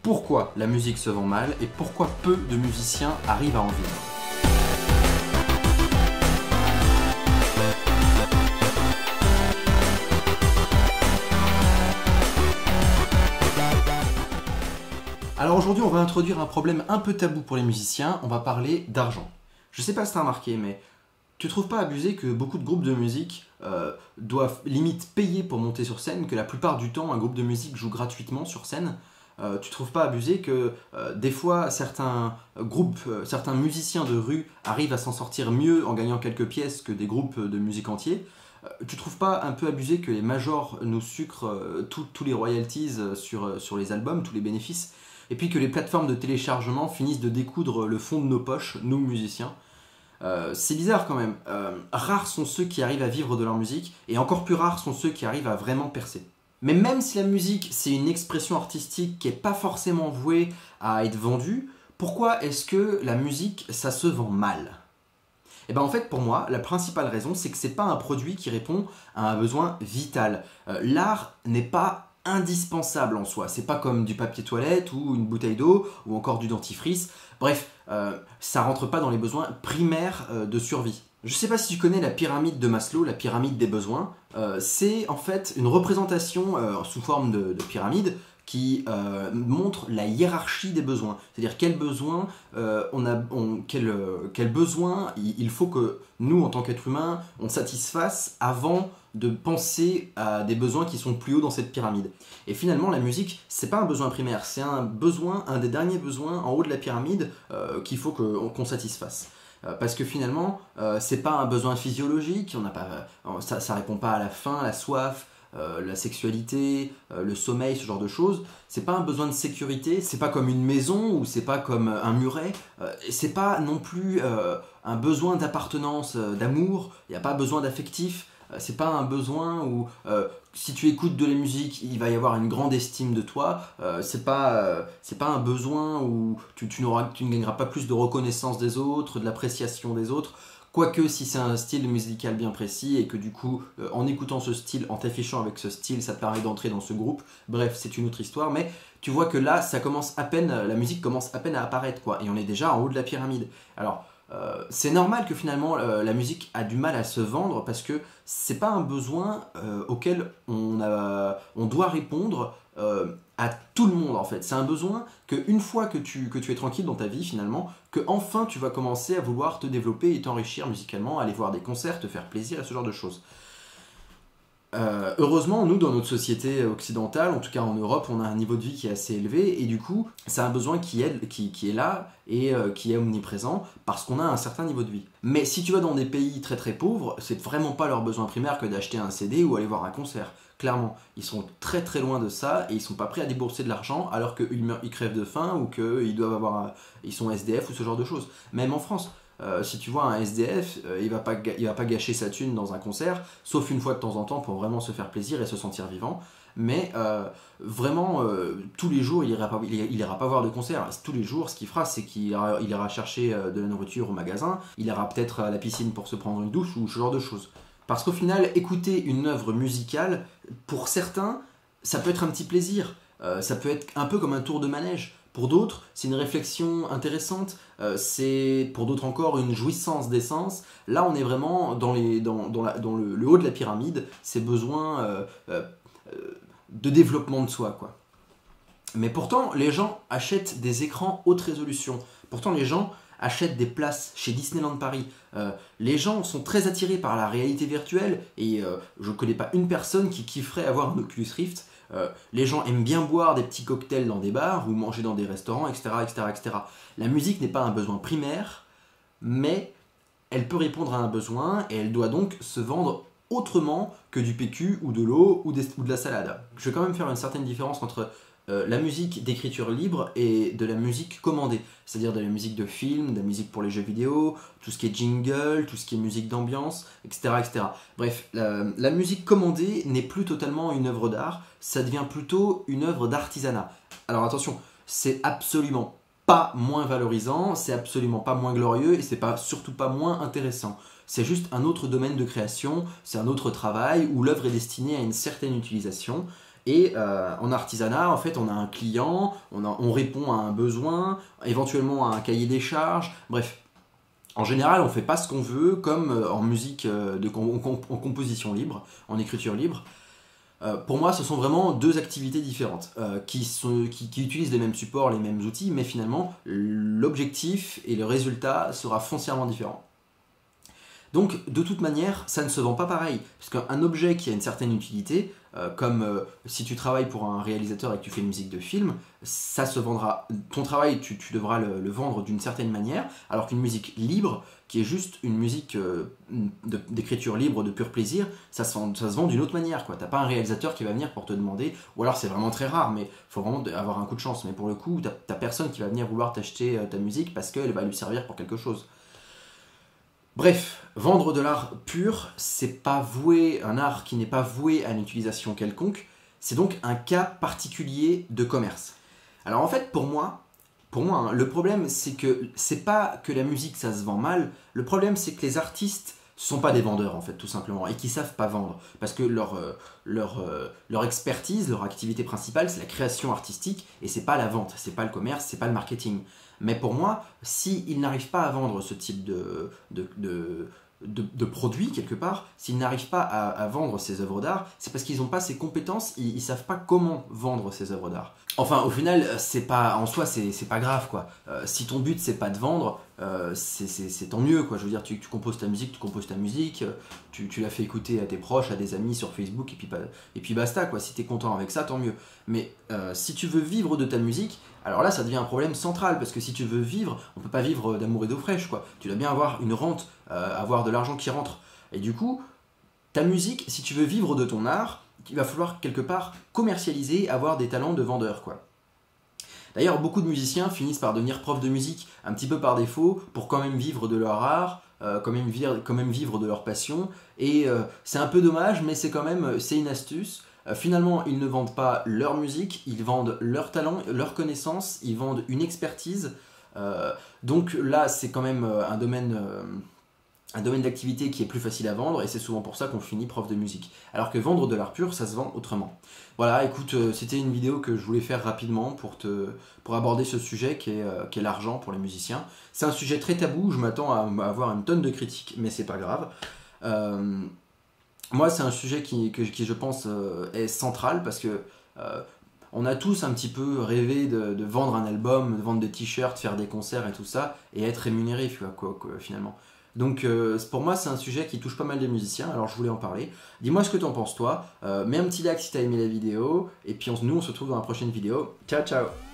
Pourquoi la musique se vend mal et pourquoi peu de musiciens arrivent à en vivre? Alors aujourd'hui, on va introduire un problème un peu tabou pour les musiciens, on va parler d'argent. Je sais pas si tu as remarqué, mais tu trouves pas abusé que beaucoup de groupes de musique doivent limite payer pour monter sur scène, que la plupart du temps, un groupe de musique joue gratuitement sur scène? Tu trouves pas abusé que des fois certains groupes, certains musiciens de rue arrivent à s'en sortir mieux en gagnant quelques pièces que des groupes de musique entiers? Tu trouves pas un peu abusé que les majors nous sucrent tous les royalties sur les albums, tous les bénéfices, et puis que les plateformes de téléchargement finissent de découdre le fond de nos poches, nous musiciens? C'est bizarre quand même. Rares sont ceux qui arrivent à vivre de leur musique, et encore plus rares sont ceux qui arrivent à vraiment percer. Mais même si la musique, c'est une expression artistique qui n'est pas forcément vouée à être vendue, pourquoi est-ce que la musique, ça se vend mal? Et bien en fait, pour moi, la principale raison, c'est que c'est pas un produit qui répond à un besoin vital. L'art n'est pas indispensable en soi. C'est pas comme du papier toilette ou une bouteille d'eau ou encore du dentifrice. Bref, ça rentre pas dans les besoins primaires de survie. Je sais pas si tu connais la pyramide de Maslow, la pyramide des besoins. C'est en fait une représentation sous forme de pyramide qui montre la hiérarchie des besoins. C'est-à-dire quel besoin quel besoin il faut que nous, en tant qu'êtres humains, on satisfasse avant de penser à des besoins qui sont plus hauts dans cette pyramide. Et finalement, la musique, c'est pas un besoin primaire, c'est un besoin, un des derniers besoins en haut de la pyramide qu'il faut qu'on satisfasse. Parce que finalement, c'est pas un besoin physiologique, ça répond pas à la faim, à la soif, la sexualité, le sommeil, ce genre de choses. C'est pas un besoin de sécurité, c'est pas comme une maison ou c'est pas comme un muret. C'est pas non plus un besoin d'appartenance, d'amour. Il n'y a pas besoin d'affectif. C'est pas un besoin où si tu écoutes de la musique, il va y avoir une grande estime de toi. C'est pas un besoin où tu ne gagneras pas plus de reconnaissance des autres, de l'appréciation des autres. Quoique si c'est un style musical bien précis et que du coup, en écoutant ce style, en t'affichant avec ce style, ça te permet d'entrer dans ce groupe. Bref, c'est une autre histoire, mais tu vois que là, ça commence à peine, la musique commence à peine à apparaître, quoi. Et on est déjà en haut de la pyramide. Alors, c'est normal que finalement la musique a du mal à se vendre parce que c'est pas un besoin auquel on doit répondre à tout le monde en fait. C'est un besoin qu'une fois que tu es tranquille dans ta vie finalement, que enfin tu vas commencer à vouloir te développer et t'enrichir musicalement, aller voir des concerts, te faire plaisir et ce genre de choses. Heureusement, nous, dans notre société occidentale, en tout cas en Europe, on a un niveau de vie qui est assez élevé et du coup, c'est un besoin qui est là et qui est omniprésent parce qu'on a un certain niveau de vie. Mais si tu vas dans des pays très très pauvres, c'est vraiment pas leur besoin primaire que d'acheter un CD ou aller voir un concert. Clairement, ils sont très très loin de ça et ils sont pas prêts à débourser de l'argent alors qu'ils crèvent de faim ou qu'ils sont SDF ou ce genre de choses. Même en France. Si tu vois un SDF, il va pas gâcher sa thune dans un concert, sauf une fois de temps en temps pour vraiment se faire plaisir et se sentir vivant. Mais vraiment, tous les jours, il ira pas voir de concert. Tous les jours, ce qu'il fera, c'est qu'il ira chercher de la nourriture au magasin, il ira peut-être à la piscine pour se prendre une douche ou ce genre de choses. Parce qu'au final, écouter une œuvre musicale, pour certains, ça peut être un petit plaisir. Ça peut être un peu comme un tour de manège. Pour d'autres, c'est une réflexion intéressante, c'est pour d'autres encore une jouissance d'essence. Là, on est vraiment dans le haut de la pyramide, ces besoins de développement de soi, quoi. Mais pourtant, les gens achètent des écrans haute résolution. Pourtant, les gens achètent des places chez Disneyland Paris. Les gens sont très attirés par la réalité virtuelle et je ne connais pas une personne qui kifferait avoir un Oculus Rift. Les gens aiment bien boire des petits cocktails dans des bars ou manger dans des restaurants, etc., etc., etc. La musique n'est pas un besoin primaire, mais elle peut répondre à un besoin et elle doit donc se vendre autrement que du PQ ou de l'eau ou de la salade. Je vais quand même faire une certaine différence entre la musique d'écriture libre et de la musique commandée, c'est-à-dire de la musique de film, de la musique pour les jeux vidéo, tout ce qui est jingle, tout ce qui est musique d'ambiance, etc., etc. Bref, la musique commandée n'est plus totalement une œuvre d'art, ça devient plutôt une œuvre d'artisanat. Alors attention, c'est absolument pas moins valorisant, c'est absolument pas moins glorieux et c'est surtout pas moins intéressant. C'est juste un autre domaine de création, c'est un autre travail où l'œuvre est destinée à une certaine utilisation. Et en artisanat, en fait, on a un client, on répond à un besoin, éventuellement à un cahier des charges, bref. En général, on fait pas ce qu'on veut, comme en musique, en composition libre, en écriture libre. Pour moi, ce sont vraiment deux activités différentes qui utilisent les mêmes supports, les mêmes outils, mais finalement, l'objectif et le résultat sera foncièrement différent. Donc, de toute manière, ça ne se vend pas pareil. Parce qu'un objet qui a une certaine utilité, comme si tu travailles pour un réalisateur et que tu fais une musique de film, ça se vendra. Ton travail, tu devras le vendre d'une certaine manière, alors qu'une musique libre, qui est juste une musique d'écriture libre, de pur plaisir, ça se vend d'une autre manière. Tu n'as pas un réalisateur qui va venir pour te demander, ou alors c'est vraiment très rare, mais il faut vraiment avoir un coup de chance. Mais pour le coup, tu n'as personne qui va venir vouloir t'acheter ta musique parce qu'elle va lui servir pour quelque chose. Bref, vendre de l'art pur, c'est pas voué, un art qui n'est pas voué à une utilisation quelconque, c'est donc un cas particulier de commerce. Alors en fait, pour moi hein, le problème c'est pas que la musique ça se vend mal, le problème c'est que les artistes sont pas des vendeurs en fait tout simplement et qui savent pas vendre parce que leur expertise, leur activité principale c'est la création artistique et c'est pas la vente, c'est pas le commerce, c'est pas le marketing. Mais pour moi, s'ils n'arrivent pas à vendre ce type de produit quelque part, s'ils n'arrivent pas à vendre ces œuvres d'art, c'est parce qu'ils n'ont pas ces compétences, ils ne savent pas comment vendre ces œuvres d'art. Enfin, au final, en soi, c'est pas grave quoi. Si ton but c'est pas de vendre, c'est tant mieux quoi. Je veux dire, tu composes ta musique, tu la fais écouter à tes proches, à des amis sur Facebook et puis basta quoi. Si t'es content avec ça, tant mieux. Mais si tu veux vivre de ta musique, alors là, ça devient un problème central, parce que si tu veux vivre, on peut pas vivre d'amour et d'eau fraîche, quoi. Tu dois bien avoir une rente, avoir de l'argent qui rentre. Et du coup, ta musique, si tu veux vivre de ton art, il va falloir quelque part commercialiser, avoir des talents de vendeur, quoi. D'ailleurs, beaucoup de musiciens finissent par devenir profs de musique, un petit peu par défaut, pour quand même vivre de leur art, quand même vivre de leur passion. Et c'est un peu dommage, mais c'est une astuce. Finalement, ils ne vendent pas leur musique, ils vendent leur talent, leur connaissance, ils vendent une expertise. Donc là, c'est quand même un domaine d'activité qui est plus facile à vendre et c'est souvent pour ça qu'on finit prof de musique. Alors que vendre de l'art pur, ça se vend autrement. Voilà, écoute, c'était une vidéo que je voulais faire rapidement pour aborder ce sujet qui est l'argent pour les musiciens. C'est un sujet très tabou, je m'attends à avoir une tonne de critiques, mais c'est pas grave. Moi, c'est un sujet qui je pense, est central parce que on a tous un petit peu rêvé de vendre un album, de vendre des t-shirts, faire des concerts et tout ça, et être rémunéré finalement. Donc pour moi, c'est un sujet qui touche pas mal de musiciens, alors je voulais en parler. Dis-moi ce que t'en penses toi, mets un petit like si t'as aimé la vidéo, et puis nous on se retrouve dans la prochaine vidéo. Ciao ciao.